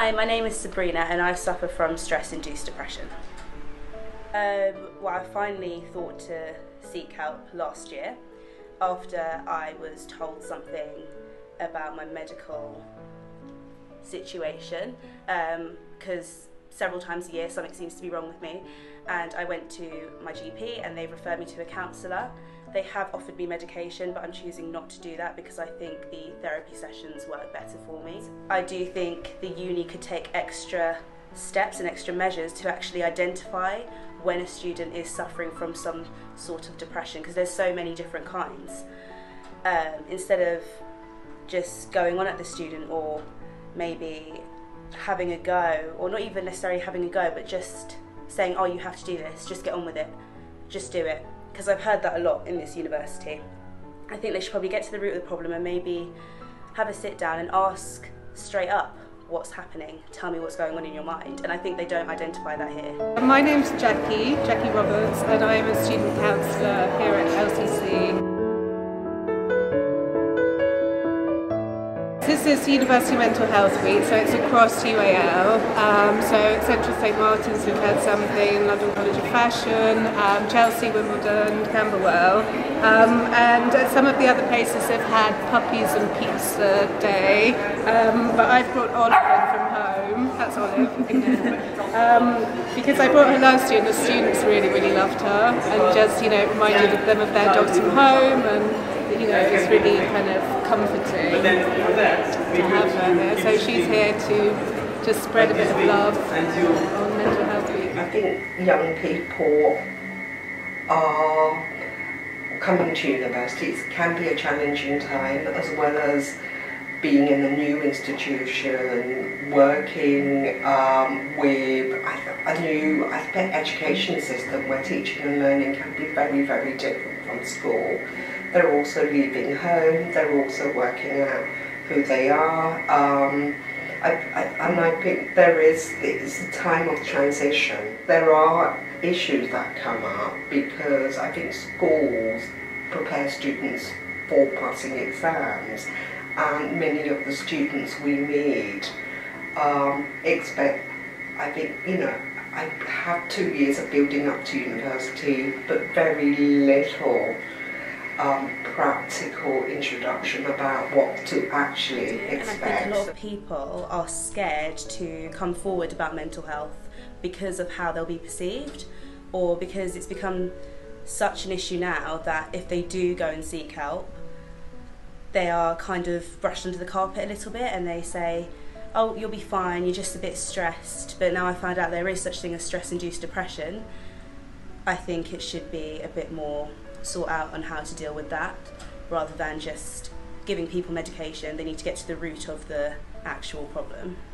Hi, my name is Sabrina and I suffer from stress-induced depression. Well, I finally thought to seek help last year after I was told something about my medical situation, because several times a year something seems to be wrong with me, and I went to my GP and they referred me to a counsellor. They have offered me medication, but I'm choosing not to do that because I think the therapy sessions work better for me. I do think the uni could take extra steps and extra measures to actually identify when a student is suffering from some sort of depression, because there's so many different kinds. Instead of just going on at the student or maybe having a go, or not even necessarily having a go, but just saying, oh, you have to do this, just get on with it, just do it. Because I've heard that a lot in this university. I think they should probably get to the root of the problem and maybe have a sit down and ask straight up what's happening, tell me what's going on in your mind, and I think they don't identify that here. My name's Jackie Roberts, and I'm a student counsellor here at LCC. This is University Mental Health Week, so it's across UAL. So at Central St Martin's we've had something, London College of Fashion, Chelsea, Wimbledon, Camberwell, and some of the other places have had Puppies and Pizza Day, but I've brought Olive from home. That's Olive. Because I brought her last year and the students really loved her, and just, reminded them of their dogs from home, and it's really kind of comforting to have her here. So she's here to just spread a bit of love on Mental Health Week. I think young people are coming to universities can be a challenging time, as well as being in a new institution, working with a new education system where teaching and learning can be very different from school. They're also leaving home, they're also working out who they are. And I think it's a time of transition. There are issues that come up because I think schools prepare students for passing exams, and many of the students we meet expect, I think, I have 2 years of building up to university, but very little practical introduction about what to actually expect. And I think a lot of people are scared to come forward about mental health because of how they'll be perceived, or because it's become such an issue now that if they do go and seek help, they are kind of brushed under the carpet a little bit, and they say, oh, you'll be fine, you're just a bit stressed. But now I found out there is such thing as stress-induced depression. I think it should be a bit more sort out on how to deal with that, rather than just giving people medication. They need to get to the root of the actual problem.